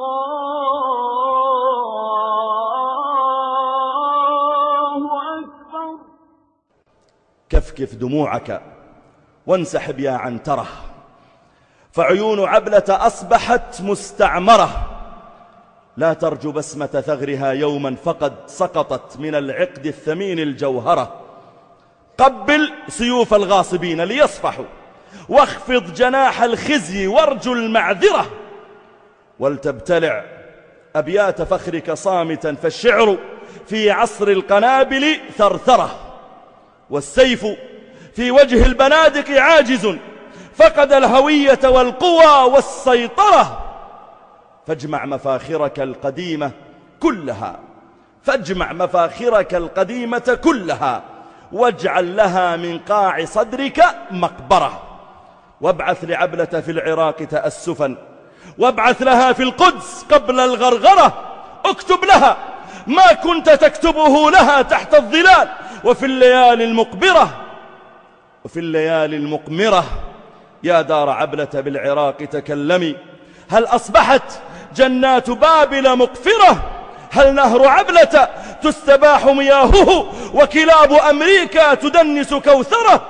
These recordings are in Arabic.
أكبر. كفكف دموعك وانسحب يا عنترة، فعيون عبلة أصبحت مستعمرة. لا ترجو بسمة ثغرها يوما، فقد سقطت من العقد الثمين الجوهرة. قبل سيوف الغاصبين ليصفحوا، واخفض جناح الخزي وارجو المعذرة. ولتبتلع أبيات فخرك صامتا، فالشعر في عصر القنابل ثرثرة. والسيف في وجه البنادق عاجز، فقد الهوية والقوى والسيطرة. فاجمع مفاخرك القديمة كلها، فاجمع مفاخرك القديمة كلها، واجعل لها من قاع صدرك مقبرة. وابعث لعبلة في العراق تأسفا، وابعث لها في القدس قبل الغرغرة. اكتب لها ما كنت تكتبه لها تحت الظلال، وفي الليالي المقبرة، وفي الليالي المقمرة. يا دار عبلة بالعراق تكلمي، هل أصبحت جنات بابل مقفرة؟ هل نهر عبلة تستباح مياهه، وكلاب أمريكا تدنس كوثرة؟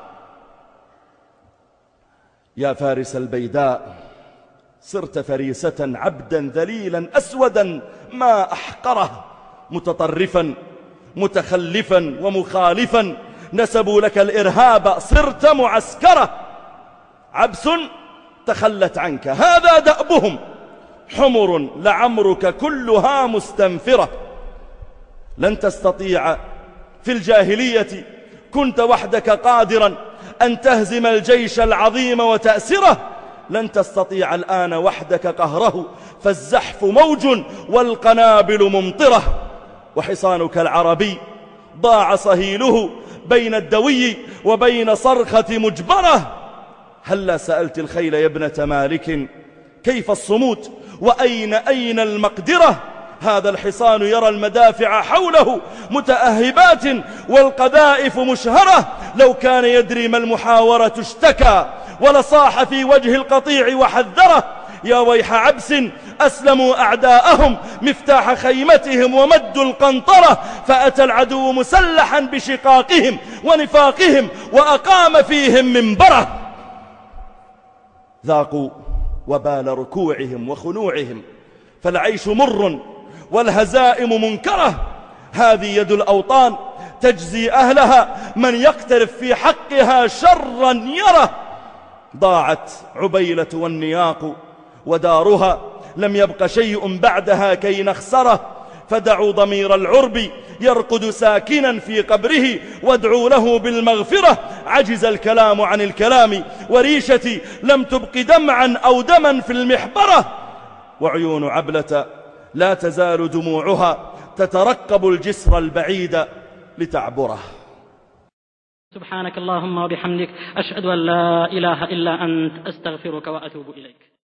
يا فارس البيداء، صرت فريسة عبدا ذليلا أسودا ما أحقره، متطرفا متخلفا ومخالفا، نسبوا لك الإرهاب صرت معسكرة. عبس تخلت عنك هذا دأبهم، حمر لعمرك كلها مستنفرة. لن تستطيع في الجاهلية، كنت وحدك قادرا أن تهزم الجيش العظيم وتأسره. لن تستطيع الآن وحدك قهره، فالزحف موج والقنابل ممطرة. وحصانك العربي ضاع صهيله بين الدوي وبين صرخة مجبرة. هلا سألت الخيل يا ابنة مالك كيف الصمود، وأين المقدرة؟ هذا الحصان يرى المدافع حوله متأهبات والقذائف مشهرة. لو كان يدري ما المحاورة اشتكى، ولصاح في وجه القطيع وحذره. يا ويح عبس أسلموا أعداءهم مفتاح خيمتهم ومدوا القنطرة، فأتى العدو مسلحا بشقاقهم ونفاقهم وأقام فيهم منبره. ذاقوا وبال ركوعهم وخنوعهم، فالعيش مر والهزائم منكرة. هذه يد الأوطان تجزي أهلها، من يقترف في حقها شرا يره. ضاعت عبيلة والنياق ودارها، لم يبق شيء بعدها كي نخسره. فدعوا ضمير العرب يرقد ساكنا في قبره، وادعوا له بالمغفرة. عجز الكلام عن الكلام، وريشتي لم تبق دمعا أو دما في المحبرة. وعيون عبلة لا تزال دموعها تترقب الجسر البعيد لتعبره. سبحانك اللهم وبحمدك، أشهد أن لا إله إلا أنت، أستغفرك وأتوب إليك.